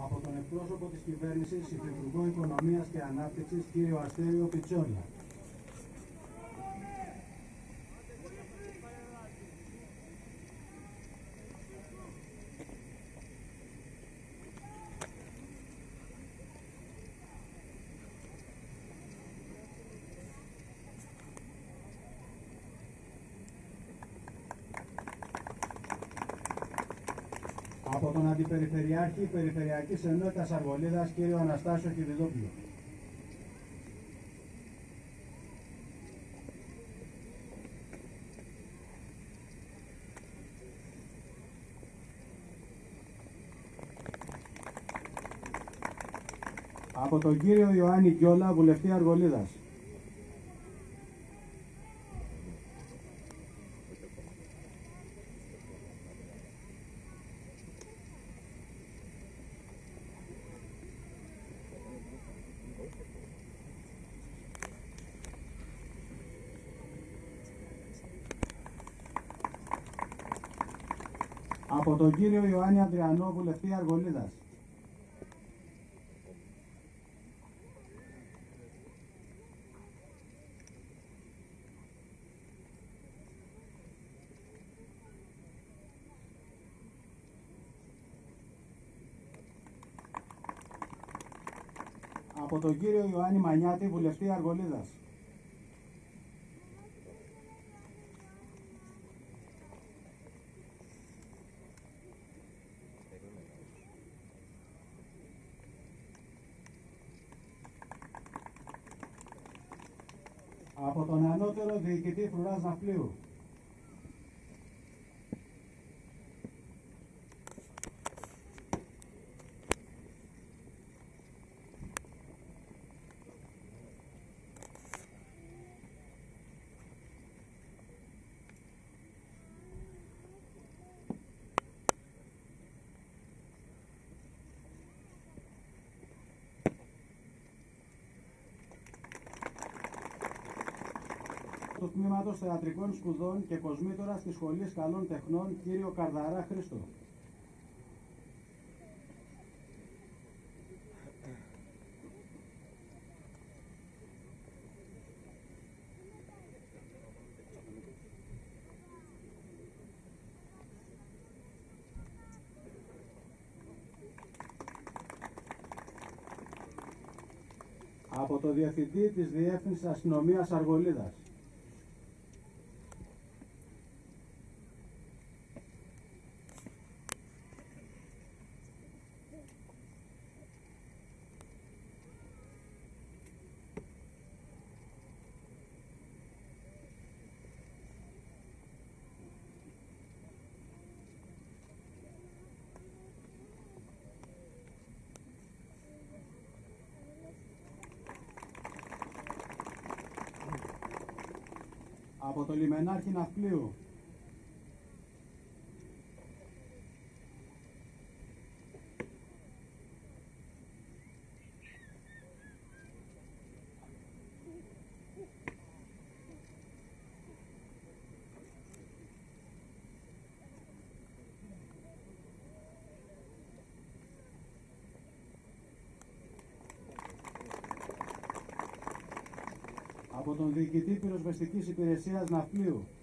Από τον εκπρόσωπο της κυβέρνησης, Υφυπουργό Οικονομίας και Ανάπτυξης, κύριο Αστέριο Πιτσόλια. Από τον Αντιπεριφερειάρχη Περιφερειακής Ενότητας Αργολίδας, κύριο Αναστάσιο Κηδηλόπουλο. Από τον κύριο Ιωάννη Γκιόλα, βουλευτή Αργολίδας. Από τον κύριο Ιωάννη Ανδριανό, βουλευτή Αργολίδας. Από τον κύριο Ιωάννη Μανιάτη, βουλευτή Αργολίδας. Από τον ανώτερο διοικητή Φρουράς Ναυπλίου. Του Τμήματος Θεατρικών Σπουδών και Κοσμήτορας της Σχολής Καλών Τεχνών, κύριο Καρδαρά Χρήστο. Από το Διευθυντή της Διεύθυνσης Αστυνομίας Αργολίδας. Από το Λιμενάρχη Ναυπλίου. Από τον Διοικητή Πυροσβεστικής Υπηρεσίας Ναυπλίου.